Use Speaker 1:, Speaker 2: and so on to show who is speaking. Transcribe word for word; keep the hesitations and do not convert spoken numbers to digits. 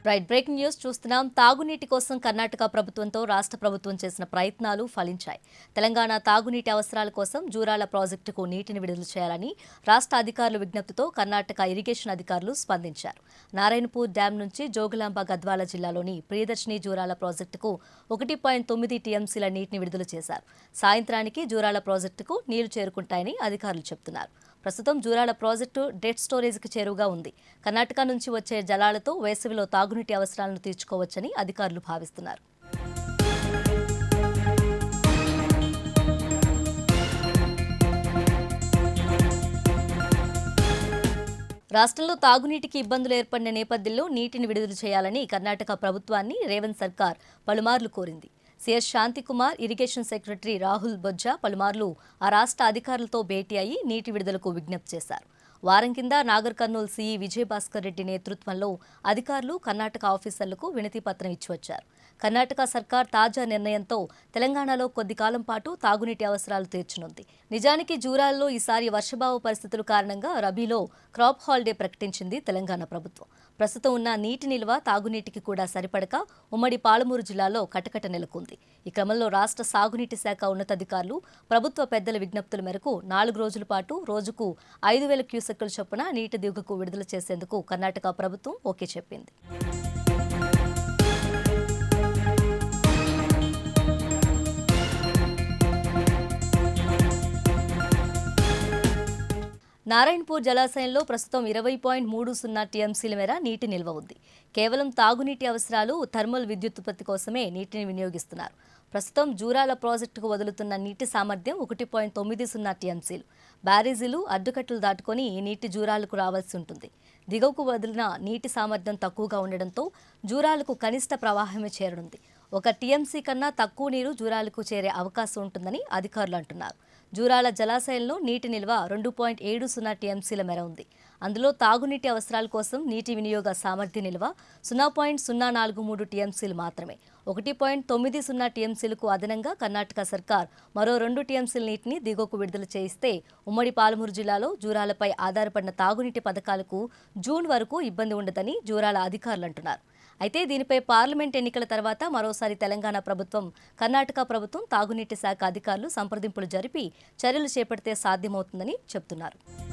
Speaker 1: Right breaking news చూస్తున్నాం. తాగునీటి కోసం కర్ణాటక ప్రభుత్వంతో రాష్ట్ర ప్రభుత్వం చేసిన ప్రయత్నాలు ఫలించాయి. తెలంగాణ తాగునీటి అవసరాల కోసం జూరాల ప్రాజెక్టుకు నీటిని విడుదల చేయాలని రాష్ట్ర అధికారుల విజ్ఞప్తితో కర్ణాటక ఇరిగేషన్ అధికారులు స్పందించారు. నారాయణపూర్ డ్యాం నుంచి జోగులాంబ గద్వాల జిల్లాలోని ప్రియదర్శిని జూరాల ప్రాజెక్టుకు ఒకటి పాయింట్ తొమ్మిది టీఎంసీల నీటిని విడుదల చేశారు. సాయంత్రానికి జూరాల ప్రాజెక్టుకు నీళ్లు చేరుకుంటాయని అధికారులు చెబుతున్నారు. ప్రస్తుతం జూరాల ప్రాజెక్టు డెడ్ స్టోరేజ్కి చేరువగా ఉంది. కర్ణాటక నుంచి వచ్చే జలాలతో వేసవిలో తాగునీటి అవసరాలను తీర్చుకోవచ్చని అధికారులు భావిస్తున్నారు. రాష్ట్రంలో తాగునీటికి ఇబ్బందులు ఏర్పడిన నేపథ్యంలో నీటిని విడుదల చేయాలని కర్ణాటక ప్రభుత్వాన్ని రేవంత్ సర్కార్ పలుమార్లు కోరింది. CS Shantikumar, irrigation secretary Rahul Bojja పలుమార్లు ఆ రాష్ట్ర అధికారులతో భేటీ అయ్యి నీటి విడుదలకు విజ్ఞప్తి చేశారు. వారం కింద నాగర్ కర్నూల్ సీఈ విజయభాస్కర్ రెడ్డి నేతృత్వంలో అధికారులు కర్ణాటక ఆఫీసర్లకు వినతి పత్రం ఇచ్చి వచ్చారు. కర్ణాటక సర్కార్ తాజా నిర్ణయంతో తెలంగాణలో కొద్ది కాలం పాటు తాగునీటి అవసరాలు తీర్చనుంది. నిజానికి జూరాల్లో ఈసారి వర్షభావ పరిస్థితుల కారణంగా రబీలో క్రాప్ హాలిడే ప్రకటించింది తెలంగాణ ప్రభుత్వం. ప్రస్తుతం ఉన్న నీటి నిల్వ తాగునీటికి కూడా సరిపడక ఉమ్మడి పాలమూరు జిల్లాలో కటకట నెలకొంది. ఈ క్రమంలో రాష్ట్ర సాగునీటి శాఖ ఉన్నతాధికారులు ప్రభుత్వ పెద్దల విజ్ఞప్తుల మేరకు నాలుగు రోజుల పాటు రోజుకు ఐదు వేల క్యూసెక్కుల చొప్పున నీటి దిగువకు విడుదల చేసేందుకు కర్ణాటక ప్రభుత్వం ఓకే చెప్పింది. నారాయణపూర్ జలాశయంలో ప్రస్తుతం ఇరవై పాయింట్ మూడు సున్నా టీఎంసీల మేర నీటి నిల్వ ఉంది. కేవలం తాగునీటి అవసరాలు, థర్మల్ విద్యుత్పత్తి కోసమే నీటిని వినియోగిస్తున్నారు. ప్రస్తుతం జూరాల ప్రాజెక్టుకు వదులుతున్న నీటి సామర్థ్యం ఒకటి పాయింట్ తొమ్మిది సున్నా టీఎంసీలు. బ్యారేజీలు అడ్డుకట్టలు దాటుకొని ఈ నీటి జూరాలకు రావాల్సి ఉంటుంది. దిగువకు వదిలిన నీటి సామర్థ్యం తక్కువగా ఉండడంతో జూరాలకు కనిష్ట ప్రవాహమే చేరనుంది. ఒక టీఎంసీ కన్నా తక్కువ నీరు జూరాలకు చేరే అవకాశం ఉంటుందని అధికారులు అంటున్నారు. జూరాల జలాశయంలో నీటి నిల్వ రెండు పాయింట్ ఏడు సున్నా టీఎంసీల మేర ఉంది. అందులో తాగునీటి అవసరాల కోసం నీటి వినియోగ సామర్థ్య నిల్వ సున్నా పాయింట్ సున్నా నాలుగు మూడు టీఎంసీలు మాత్రమే. ఒకటి పాయింట్ తొమ్మిది సున్నా టీఎంసీలకు అదనంగా కర్ణాటక సర్కార్ మరో రెండు టీఎంసీల నీటిని దిగువకు విడుదల చేయిస్తే ఉమ్మడి పాలమూరు జిల్లాలో జూరాలపై ఆధారపడిన తాగునీటి పథకాలకు జూన్ వరకు ఇబ్బంది ఉండదని జూరాల అధికారులు అంటున్నారు. అయితే దీనిపై పార్లమెంట్ ఎన్నికల తర్వాత మరోసారి తెలంగాణ ప్రభుత్వం, కర్ణాటక ప్రభుత్వం తాగునీటి శాఖ అధికారులు సంప్రదింపులు జరిపి చర్యలు చేపడితే సాధ్యమవుతుందని చెబుతున్నారు.